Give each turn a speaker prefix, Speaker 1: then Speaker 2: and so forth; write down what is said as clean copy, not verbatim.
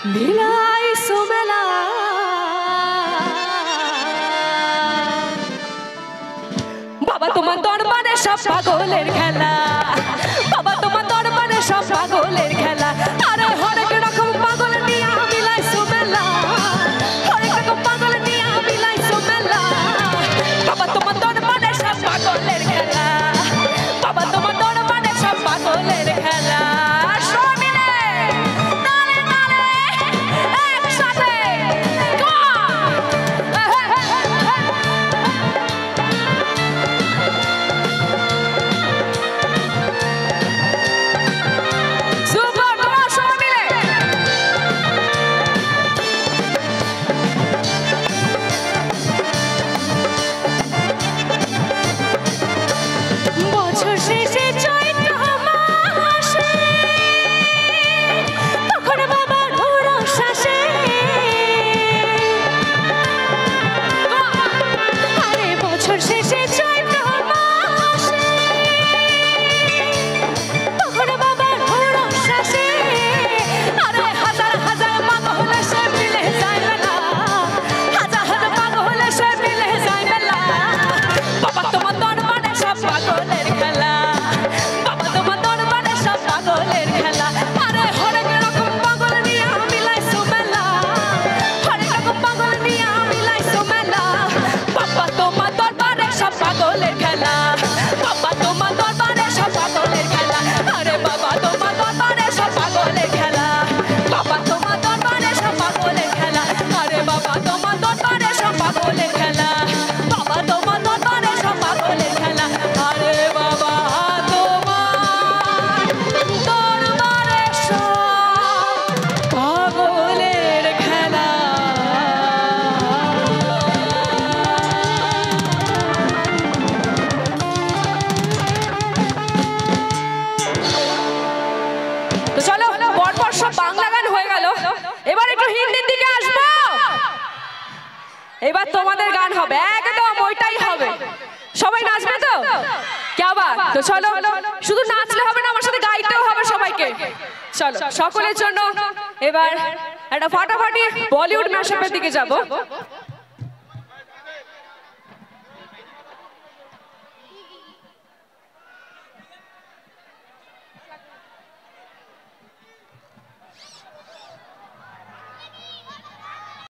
Speaker 1: মিলাই সুমেলা বাবা তোমার দরবারে সব পাগলের খেলা বাবা তোমার দরবারে সব পাগলের খেলা আরে হরেক রকম পাগল নিয়ে মিলাই সুমেলা হরেক রকম পাগল নিয়ে মিলাই সুমেলা বাবা তোমার দরবারে সব পাগলের খেলা বাবা তোমার দরবারে সব পাগলের খেলা এবার তোমাদের গান হবে একদম ওইটাই হবে সবাই নাচবে তো কি বাত তো চলো শুধু নাচলে হবে না আমার সাথে গাইতেও হবে সবাইকে চলো সকলের জন্য এবার একটা ফাটাফাটি বলিউড ম্যাশআপের দিকে যাব